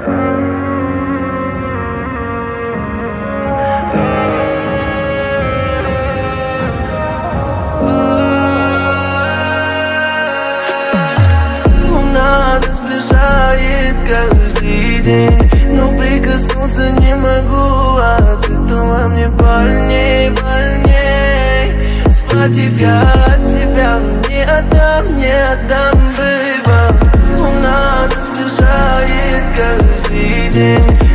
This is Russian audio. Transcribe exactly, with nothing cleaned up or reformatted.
Каждый день, но прикоснуться не могу. От этого мне больней, больней. Схватив я от тебя, не отдам, не отдам, бэйба. Луна нас сближает каждый день,